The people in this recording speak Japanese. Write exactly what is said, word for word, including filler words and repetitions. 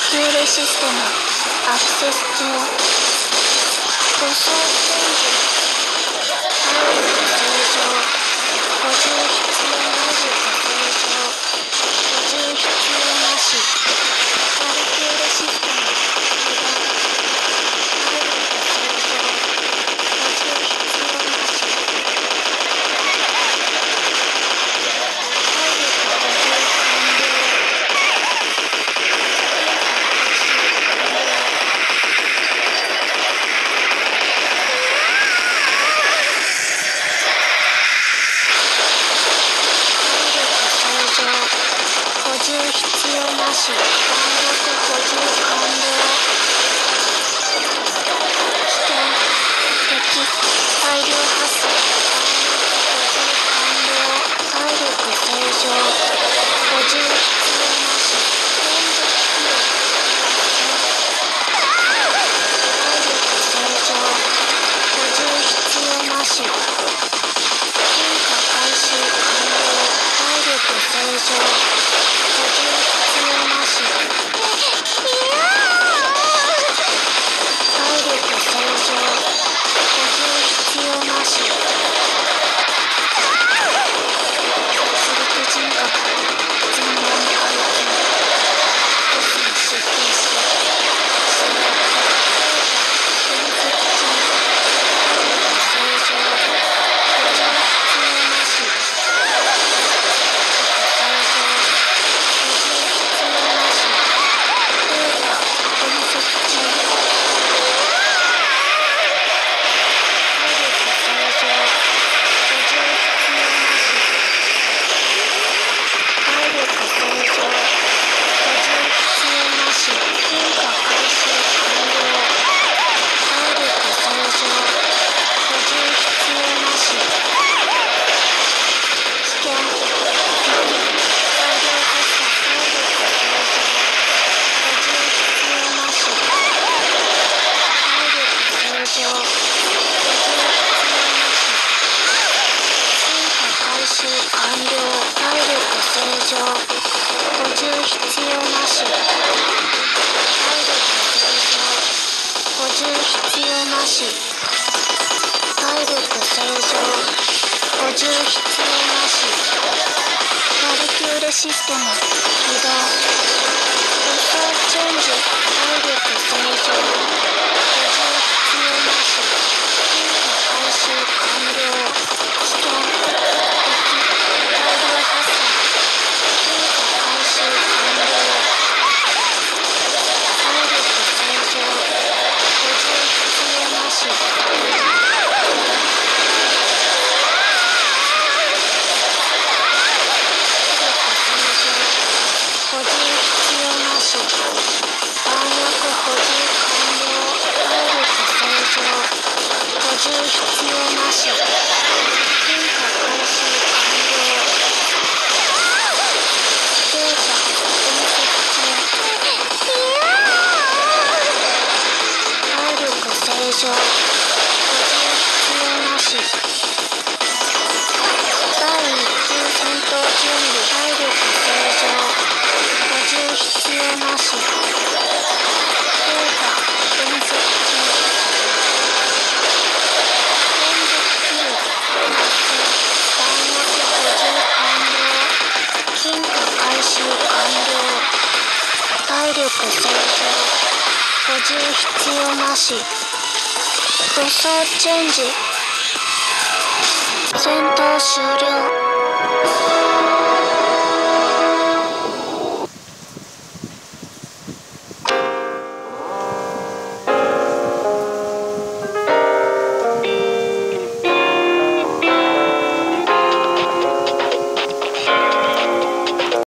キューレシステムアクセス中。護送チェンジ。体力正常。補充必要。体力正常。補充必要なし。バルキューレシステム起動。体力正常。補充必要なし。体力補充完了。補充必要なし。弾薬補充完了。危険。敵。大量発生。弾薬補充完了。体力正常。補充必要なし。連続機能。体力正常。補充必要なし。変化開始完了。体力正常。補充必要なし。体力正常。補充必要なし。出力人格。全面回帰。ボスに出勤し。制約。分析中。体力正常。補充必要なし。システム起動。護送チェンジ。体力正常。補充必要なし。変化開始完了。危険。敵。大量発生。変化開始完了。体力正常。補充必要なし。補充必要なし。弾薬補充完了。体力正常。補充必要なし。変化開始完了。データ分析中。体力正常。補充必要なし。だいいっ級戦闘準備。体力正常。補充必要なし。データ分析中。連続キル。弾薬補充完了。変化開始完了。体力正常。補充必要なし。護送チェンジ。戦闘終了。